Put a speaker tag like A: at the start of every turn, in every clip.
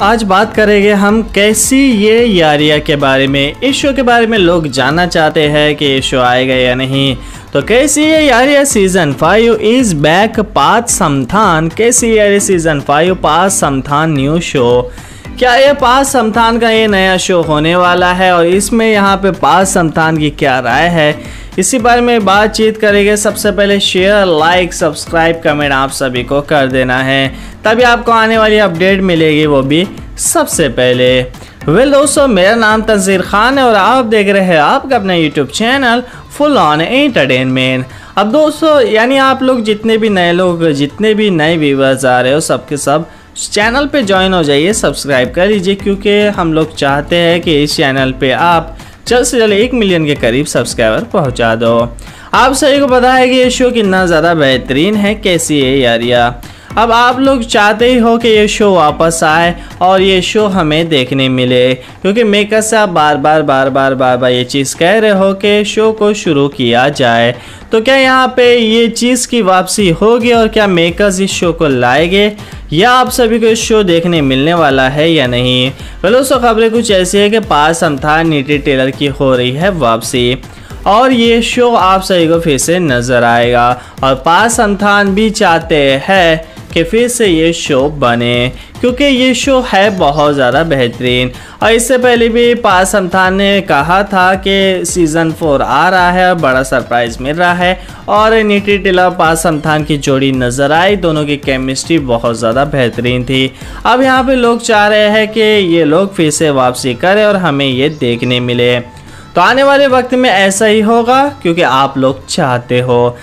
A: आज बात करेंगे हम कैसी ये यारिया के बारे में। इस शो के बारे में लोग जानना चाहते हैं कि ये शो आएगा या नहीं। तो Kaisi Yeh Yaariyan season 5 is back Parth Samthaan. Kaisi Yaariyan season 5 Parth Samthaan new show. क्या ये पाथ समथान का ये नया शो होने वाला है और इसमें यहाँ पे पाथ समथान की क्या राय है, इसी बारे में बातचीत करेंगे। सबसे पहले शेयर, लाइक, सब्सक्राइब, कमेंट आप सभी को कर देना है, तभी आपको आने वाली अपडेट मिलेगी, वो भी सबसे पहले। वेल दोस्तों, मेरा नाम तंजीर खान है और आप देख रहे हैं आपका अपना YouTube channel full on entertainment. अब दोस्तों, यानी आप लोग जितने भी नए व्यूवर्स आ रहे हो, सबके सब चैनल पे ज्वाइन हो जाइए, सब्सक्राइब कर लीजिए, क्योंकि हम लोग चाहते हैं कि इस चैनल पे आप जल्द से जल्द 1 मिलियन के करीब सब्सक्राइबर पहुंचा दो। आप सभी को पता है कि ये शो कितना ज़्यादा बेहतरीन है। कैसी है यारिया। अब आप लोग चाहते ही हो कि ये शो वापस आए और ये शो हमें देखने मिले, क्योंकि मेकर्स से आप बार बार ये चीज़ कह रहे हो कि शो को शुरू किया जाए। तो क्या यहाँ पे ये चीज़ की वापसी होगी और क्या मेकर्स इस शो को लाएंगे या आप सभी को इस शो देखने मिलने वाला है या नहीं। दोस्तों, खबरें कुछ ऐसी है कि पाथ समथान नीति टेलर की हो रही है वापसी और ये शो आप सभी को फिर से नज़र आएगा और पाथ समथान भी चाहते हैं कि फिर से ये शो बने, क्योंकि ये शो है बहुत ज़्यादा बेहतरीन। और इससे पहले भी पाथ समथान ने कहा था कि सीज़न 4 आ रहा है और बड़ा सरप्राइज़ मिल रहा है और नीति टेलर पाथ समथान की जोड़ी नज़र आई। दोनों की केमिस्ट्री बहुत ज़्यादा बेहतरीन थी। अब यहाँ पे लोग चाह रहे हैं कि ये लोग फिर से वापसी करें और हमें ये देखने मिले। तो आने वाले वक्त में ऐसा ही होगा, क्योंकि आप लोग चाहते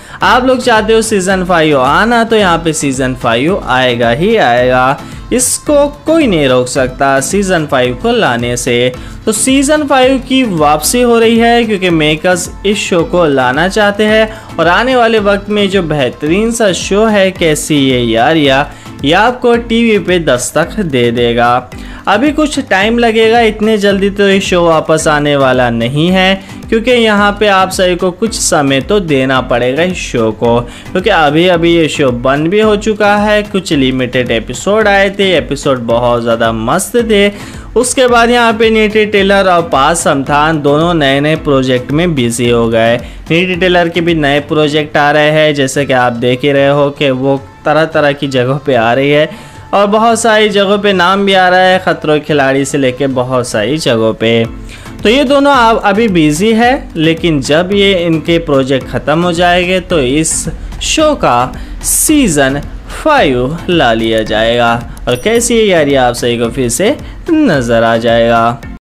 A: हो सीज़न 5 आना, तो यहाँ पे सीज़न 5 आएगा ही आएगा। इसको कोई नहीं रोक सकता सीज़न 5 को लाने से। तो सीज़न 5 की वापसी हो रही है, क्योंकि मेकर्स इस शो को लाना चाहते हैं और आने वाले वक्त में जो बेहतरीन सा शो है कैसी ये यारिया, ये आपको टीवी पे दस्तक दे देगा। अभी कुछ टाइम लगेगा, इतने जल्दी तो ये शो वापस आने वाला नहीं है, क्योंकि यहाँ पे आप सभी को कुछ समय तो देना पड़ेगा इस शो को, क्योंकि अभी ये शो बंद भी हो चुका है। कुछ लिमिटेड एपिसोड आए थे, एपिसोड बहुत ज़्यादा मस्त थे। उसके बाद यहाँ पे नीति टेलर और पाथ समथान दोनों नए प्रोजेक्ट में बिजी हो गए। नीति टेलर के भी नए प्रोजेक्ट आ रहे हैं, जैसे कि आप देख ही रहे हो कि वो तरह की जगहों पे आ रही है और बहुत सारी जगहों पे नाम भी आ रहा है, खतरों के खिलाड़ी से लेके बहुत सारी जगहों पे। तो ये दोनों अभी बिजी है, लेकिन जब ये इनके प्रोजेक्ट ख़त्म हो जाएंगे तो इस शो का सीज़न 5 ला लिया जाएगा और कैसी है यारिया आप सही को फिर से नज़र आ जाएगा।